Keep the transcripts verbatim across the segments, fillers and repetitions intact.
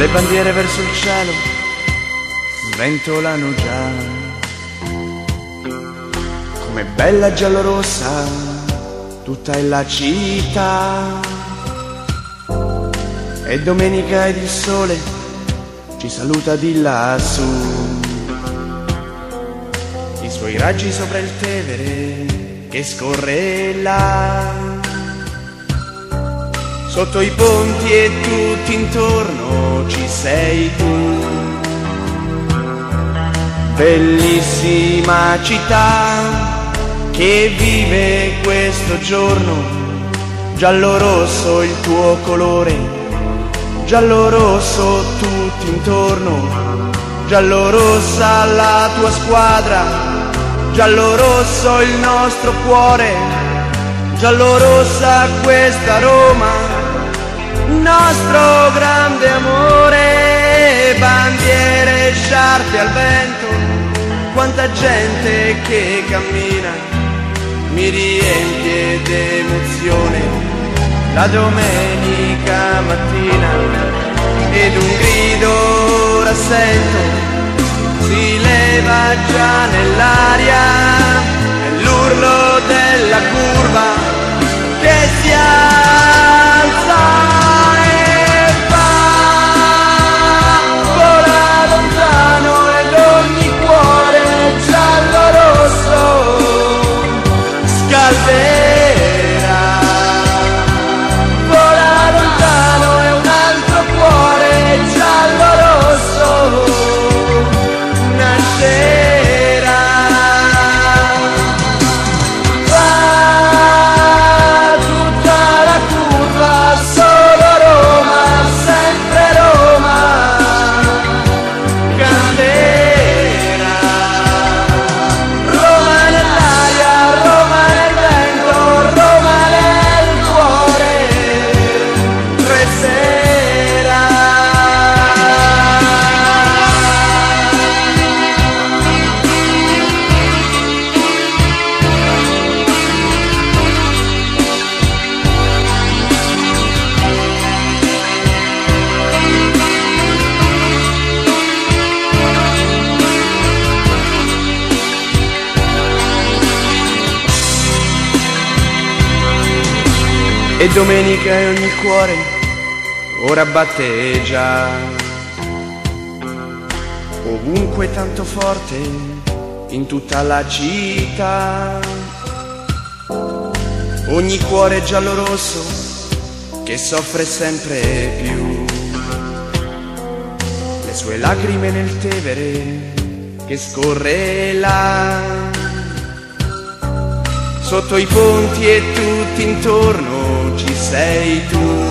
le bandiere verso il cielo sventolano già, come bella giallorossa tutta è la città. E domenica ed il sole ci saluta di lassù, i suoi raggi sopra il Tevere che scorre là. Sotto i ponti e tutti intorno ci sei tu, bellissima città che vive questo giorno, giallo-rosso il tuo colore, giallo-rosso tutti intorno, giallo-rossa la tua squadra, giallo-rosso il nostro cuore, giallo-rossa questa Roma, nostro grande amore. Bandiere, sciarpe al vento, quanta gente che cammina, mi riempie d'emozione la domenica mattina. Ed un grido rassento si leva già nell'aria, è l'urlo della curva che si alza e va, vola lontano ed ogni cuore giallo-rosso scalderà. Vola lontano e un altro cuore giallo-rosso nascerà. Va tutta la curva, solo Roma, sempre Roma canterà. Roma nell'aria, Roma nel vento, Roma nel cuore resterà. E domenica e ogni cuore ora batte già, ovunque tanto forte in tutta la città. Ogni cuore giallo-rosso che soffre sempre più, le sue lacrime nel Tevere che scorre là. Sotto i ponti e tutti intorno ci sei tu,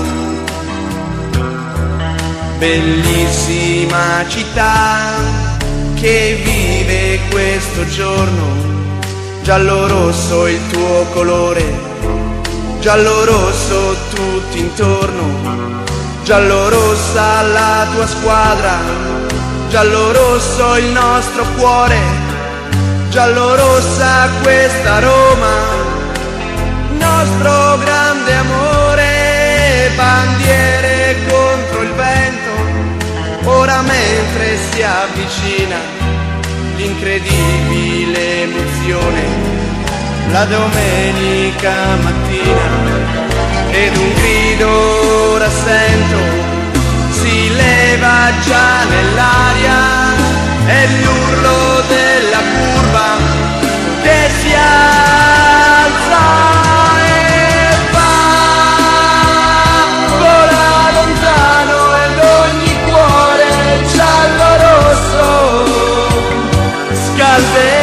bellissima città che vive questo giorno, giallo-rosso il tuo colore, giallo-rosso tutti intorno, giallo-rossa la tua squadra, giallo-rosso il nostro cuore, giallo-rossa questa Roma, nostro grande amore. Bandiere contro il vento, ora mentre si avvicina l'incredibile emozione, la domenica mattina. Ed un grido rassento si leva già nell'aria, è l'urlo della curva che si alza e va, vola lontano ed ogni cuore giallo-rosso scalderà.